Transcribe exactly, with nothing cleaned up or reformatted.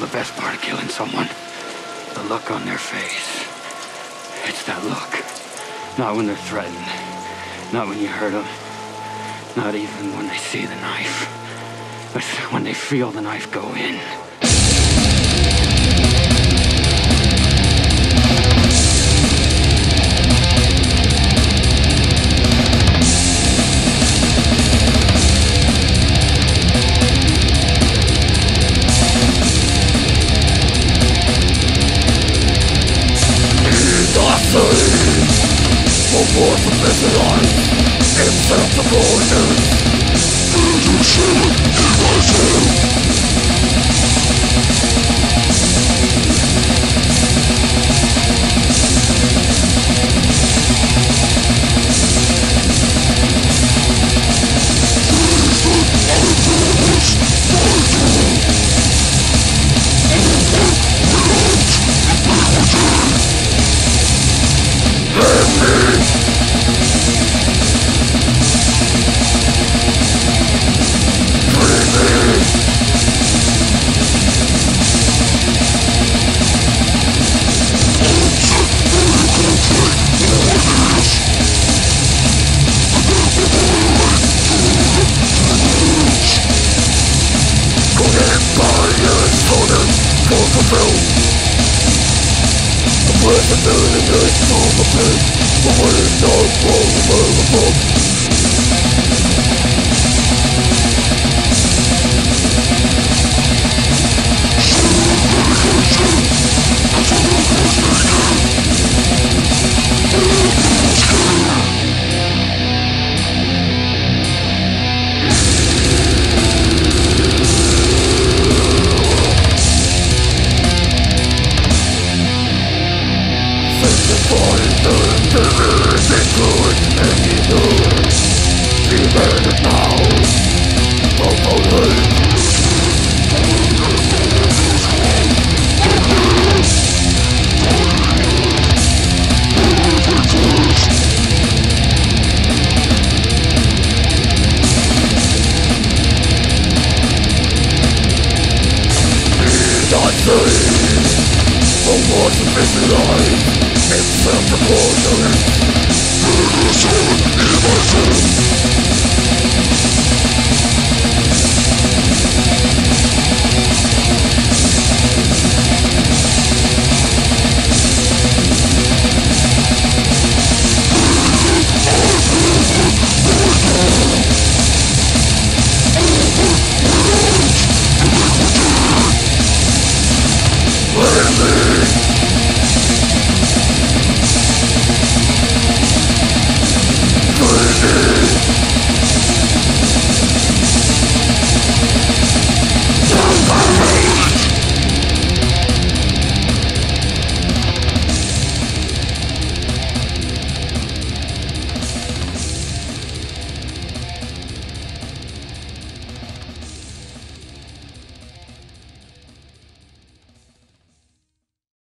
the best part of killing someone? The look on their face. It's that look. Not when they're threatened. Not when you hurt them. Not even when they see the knife. But when they feel the knife go in. Let me